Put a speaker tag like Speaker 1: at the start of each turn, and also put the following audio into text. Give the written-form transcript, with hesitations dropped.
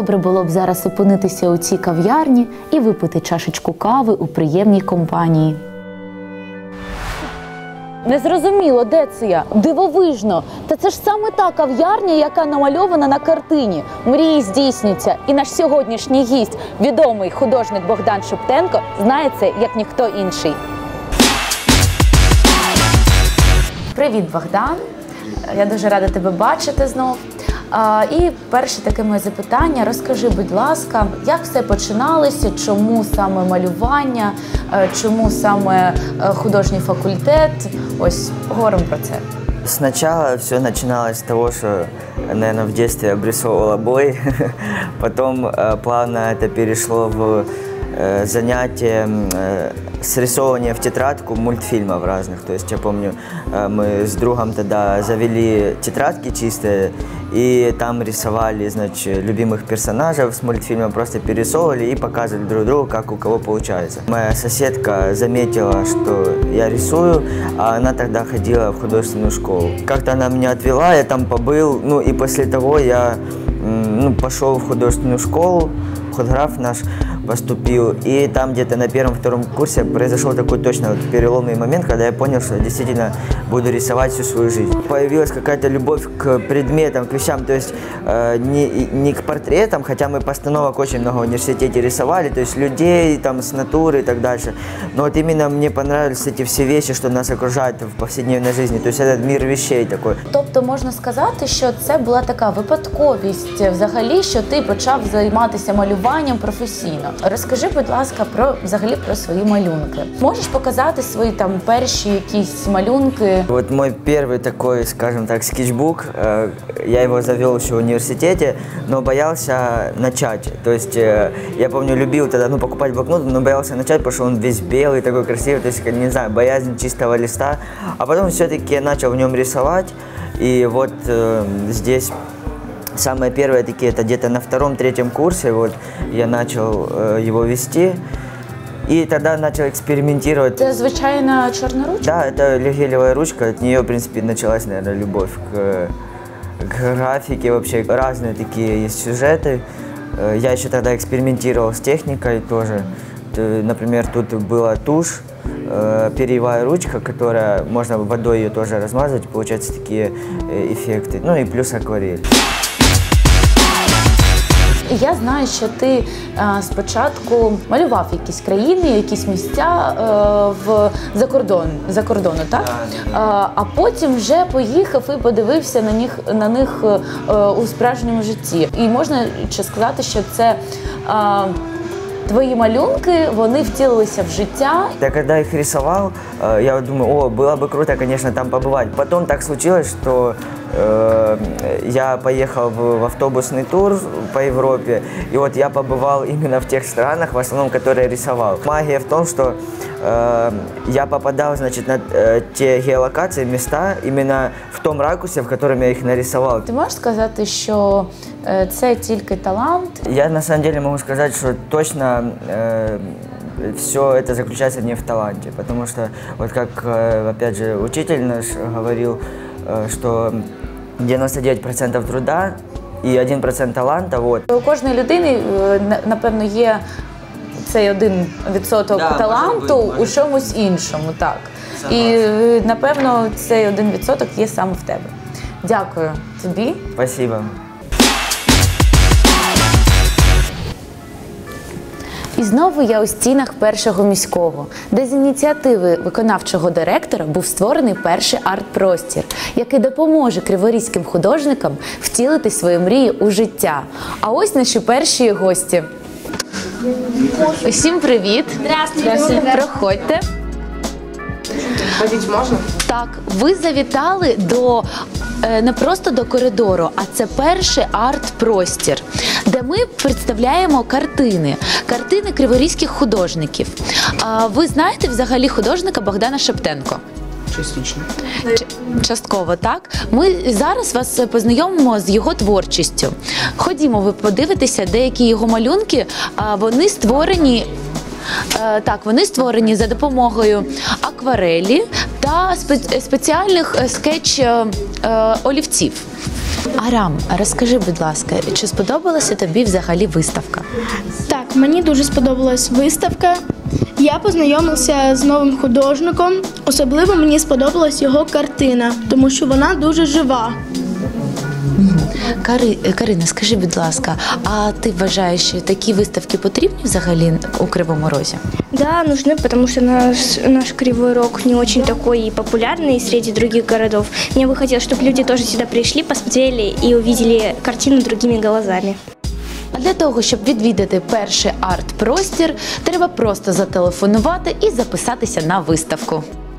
Speaker 1: добре було б зараз опинитися у цій кав'ярні і випити чашечку кави у приємній компанії. Незрозуміло, де це я? Дивовижно! Та це ж саме та кав'ярня, яка намальована на картині. Мрії здійснюються. І наш сьогоднішній гість, відомий художник Богдан Шептенко, знає це, як ніхто інший. Привіт, Богдан! Я дуже рада тебе бачити знов. І перше таке моє запитання. Розкажи, будь ласка, як все починалося, чому саме малювання, чому саме художній факультет? Ось, говоримо про це.
Speaker 2: Сначала все начиналось с того, что, наверное, в детстве обрисовывал обои, потом плавно это перешло в занятие срисовывания в тетрадку мультфильмов разных. То есть я помню, мы с другом тогда завели тетрадки чистые, и там рисовали, значит, любимых персонажей с мультфильма, просто перерисовывали и показывали друг другу, как у кого получается. Моя соседка заметила, что я рисую, а она тогда ходила в художественную школу. Как-то она меня отвела, я там побыл, ну и после того я пошел в художественную школу, худграф наш поступил, и там где-то на первом-втором курсе произошел такой точно переломный момент, когда я понял, что я действительно буду рисовать всю свою жизнь. Появилась какая-то любовь к предметам, к вещам, то есть не к портретам, хотя мы постановок очень много в университете рисовали, то есть людей там с натуры и так дальше, но вот именно мне понравились эти все вещи, что нас окружают в повседневной жизни, то есть этот мир вещей такой.
Speaker 1: Тобто можна сказати, що це була така випадковість взагалі, що ти почав займатися малюванням професійно. Розкажи, будь ласка, взагалі про свої малюнки. Можеш показати свої там перші якісь малюнки?
Speaker 2: Вот мой первый такой, скажем так, скетчбук, я его завел еще в университете, но боялся начать. То есть я помню, любил тогда покупать блокнот, но боялся начать, потому что он весь белый, такой красивый, то есть, не знаю, боязнь чистого листа. А потом все-таки я начал в нем рисовать, и вот здесь самое первое такие, это где-то на втором-третьем курсе, вот я начал его вести. И тогда начал экспериментировать.
Speaker 1: Это звичайно черная ручка?
Speaker 2: Да, это гелевая ручка. От нее, в принципе, началась, наверное, любовь к графике. Вообще разные такие есть сюжеты. Я еще тогда экспериментировал с техникой тоже. Например, тут была тушь, перьевая ручка, которая можно водой ее тоже размазать, получаются такие эффекты. Ну и плюс акварель.
Speaker 1: Я знаю, що ти спочатку малював якісь країни, якісь місця за кордону, так? А потім вже поїхав і подивився на них у справжньому житті. І можна ще сказати, що це твої малюнки, вони втілилися в життя.
Speaker 2: Я когда их рисовал, я думаю, было бы круто, конечно, там побывать. Потом так случилось, что я поехал в автобусный тур по Европе, и вот я побывал именно в тех странах, в основном, которые рисовал. Магия в том, что я попадал, значит, на те геолокации, места, именно в том ракурсе, в котором я их нарисовал.
Speaker 1: Ти можеш сказати, що це тільки талант?
Speaker 2: Я на самом деле могу сказать, что точно все это заключается не в таланте, потому что, вот как, опять же, учитель наш говорил, что 99% труда і 1% таланта. Вот.
Speaker 1: У кожної людини, напевно, є цей 1% таланту у чомусь іншому. Так. І, напевно, цей 1% є саме в тебе. Дякую тобі.
Speaker 2: Спасибо.
Speaker 1: І знову я у стінах першого міського, де з ініціативи виконавчого директора був створений перший арт-простір, який допоможе криворізьким художникам втілити свої мрії у життя. А ось наші перші гості. Усім привіт! Здравствуйте! Проходьте.
Speaker 3: Ходіть можна?
Speaker 1: Так, ви завітали не просто до коридору, а це перший арт-простір, де ми представляємо картини криворізьких художників. Ви знаєте взагалі художника Богдана Шептенко?
Speaker 3: Частично.
Speaker 1: Частково, так? Ми зараз вас познайомимо з його творчістю. Ходімо, ви подивитеся, деякі його малюнки, вони створені за допомогою акварелі та спеціальних скетч-олівців. Арам, розкажи, будь ласка, чи сподобалася тобі взагалі виставка?
Speaker 3: Так, мені дуже сподобалась виставка. Я познайомився з новим художником. Особливо мені сподобалась його картина, тому що вона дуже жива.
Speaker 1: Карина, скажи, будь ласка, а ти вважаєш, що такі виставки потрібні взагалі у Кривому Розі?
Speaker 4: Да, нужны, потому что наш Кривой Рог не очень такой популярный среди других городов. Мне бы хотелось, чтобы люди тоже сюда пришли, посмотрели и увидели картину другими глазами.
Speaker 1: А для того, щоб відвідати перший арт-простір, треба просто зателефонувати і записатися на виставку.